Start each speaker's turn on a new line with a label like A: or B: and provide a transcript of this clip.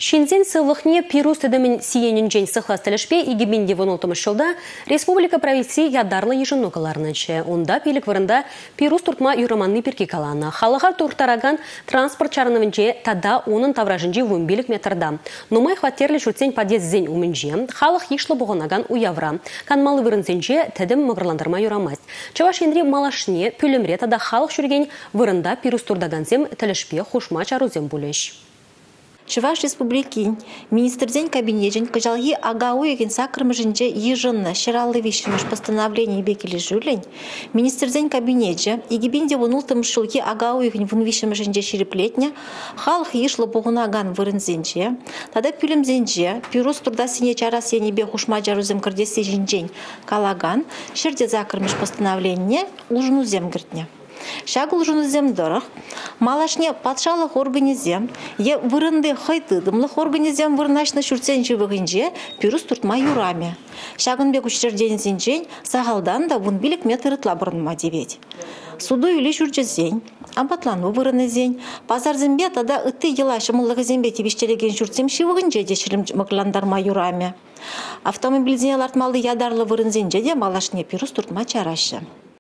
A: Шинзен сыллықне пирус тедемін сиенінжен сықлас тілішпе егебенде вынылтымыш жылда республика правительстве ядарлы ежінокаларнычы. Онда пелік вырында пирус туртма юраманны перке каланы. Халыға туртараган транспорт чарынывынже тада оның тавражынже вымбелік метрда. Нумай хватерлі жүртсен подъездзен умінже, халық ешлі бұғынаган уявра. Канмалы вырынзенже тедім мұғырландырма юрамаз. Чаваш ендре малашне пөлімре тада халық жүрген вырында пирус турдаганзем тілішпе хушма чарузем бұлеш.
B: Чуваш республикин министрден кабинетен кыжалги агау еген сакрымыжынже ежынны шыралы вишіміш постановление бекелі жүлін. Министрден кабинетже егебенде вұнылтым шылги агау еген вұн вишіміжынже шереплетне халық ешлы бұғынаган вырынзенже, тада пүлімзенже пирус турда сене чара сенебе хушма жарузем кірдесе жинжен калаган шерде закрымыш постановление ұжынузем кіртне. Шагыл жунузем дырық, малашне патшалық организем, е вырынды хайтыдымлық организем вырнашны шүртсен живығынже пирус туртма юраме. Шагынбек үштердензен жен сағалдан да вұн билік метрытла бұрынма девет. Суду үлі жүрджезен, амбатлану вырынызен, пазарзембе тада үтті елашы мұлығы зембе тебештелеген жүртсем шивығынже дешілім мұғыландарма юраме. Автомобильзен артмалы ядарлы вырынзенже де малашне пирус туртма чарашы.